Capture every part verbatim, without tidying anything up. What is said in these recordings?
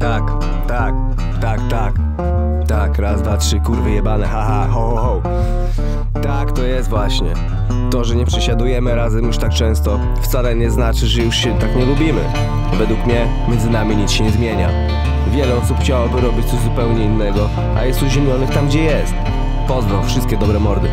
Tak, tak, tak, tak. Tak, raz, dwa, trzy, kurwy jebane, haha, ho, ho, ho. Tak to jest właśnie. To, że nie przesiadujemy razem już tak często, wcale nie znaczy, że już się tak nie lubimy. Według mnie między nami nic się nie zmienia. Wiele osób chciałoby robić coś zupełnie innego, a jest uziemionych tam, gdzie jest. Pozdro, wszystkie dobre mordy.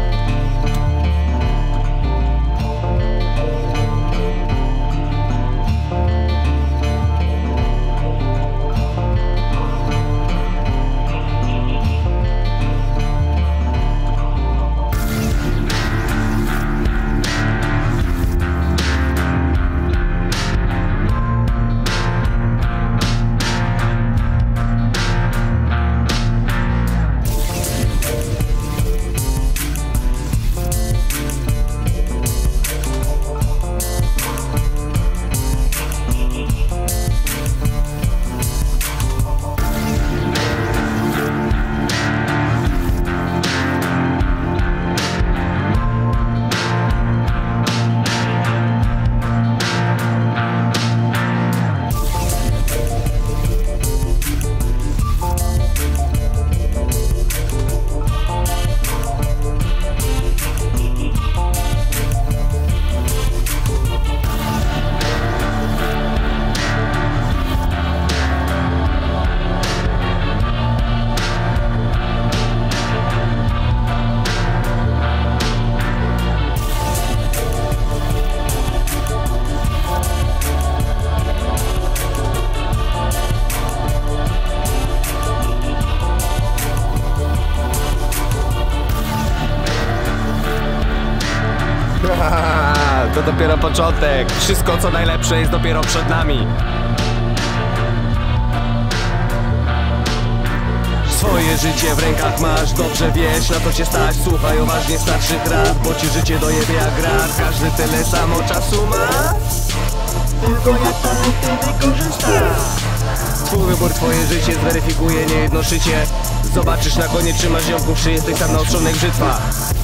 To dopiero początek. Wszystko co najlepsze jest dopiero przed nami. Swoje życie w rękach masz, dobrze wiesz na co cię stać. Słuchaj uważnie starszych rad, bo ci życie dojebie jak grat. Każdy tyle samo czasu ma, tylko jak to ty wykorzystasz. Twój wybór, twoje życie zweryfikuje niejedno szycie. Zobaczysz na koniec czy masz ziomków, czy jesteś sam naostrzony jak brzytwa.